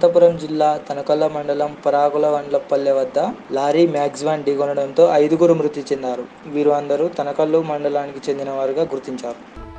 అనంతపురం జిల్లా తనకల్ల మండలం పరాగులవండ్లపల్లె వద్ద లారీ మ్యాక్స్ వ్యాన్ ఢీకొనడంతో 5గురు మృతి చెందారు. వీరు అందరూ తనకల్లు మండలానికి చెందిన వారుగా గుర్తించారు.